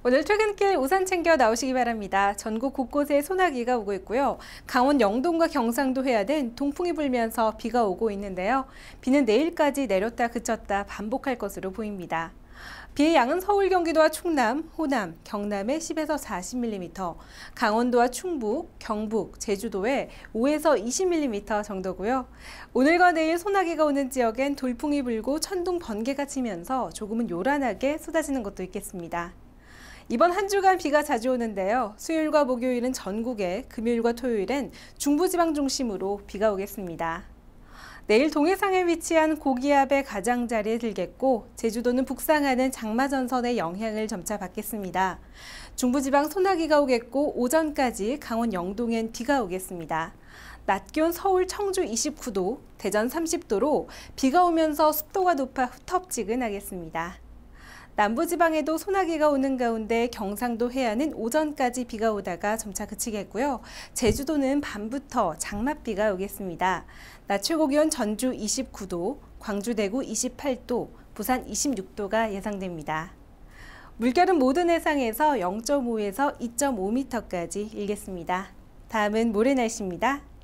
오늘 출근길 우산 챙겨 나오시기 바랍니다. 전국 곳곳에 소나기가 오고 있고요. 강원 영동과 경상도 해안은 동풍이 불면서 비가 오고 있는데요. 비는 내일까지 내렸다 그쳤다 반복할 것으로 보입니다. 비의 양은 서울, 경기도와 충남, 호남, 경남에 10에서 40mm, 강원도와 충북, 경북, 제주도에 5에서 20mm 정도고요. 오늘과 내일 소나기가 오는 지역엔 돌풍이 불고 천둥, 번개가 치면서 조금은 요란하게 쏟아지는 곳도 있겠습니다. 이번 한 주간 비가 자주 오는데요. 수요일과 목요일은 전국에, 금요일과 토요일엔 중부지방 중심으로 비가 오겠습니다. 내일 동해상에 위치한 고기압의 가장자리에 들겠고 제주도는 북상하는 장마전선의 영향을 점차 받겠습니다. 중부지방 소나기가 오겠고 오전까지 강원 영동엔 비가 오겠습니다. 낮 기온 서울, 청주 29도, 대전 30도로 비가 오면서 습도가 높아 후텁지근하겠습니다. 남부지방에도 소나기가 오는 가운데 경상도 해안은 오전까지 비가 오다가 점차 그치겠고요. 제주도는 밤부터 장맛비가 오겠습니다. 낮 최고기온 전주 29도, 광주 대구 28도, 부산 26도가 예상됩니다. 물결은 모든 해상에서 0.5에서 2.5m까지 일겠습니다. 다음은 모레 날씨입니다.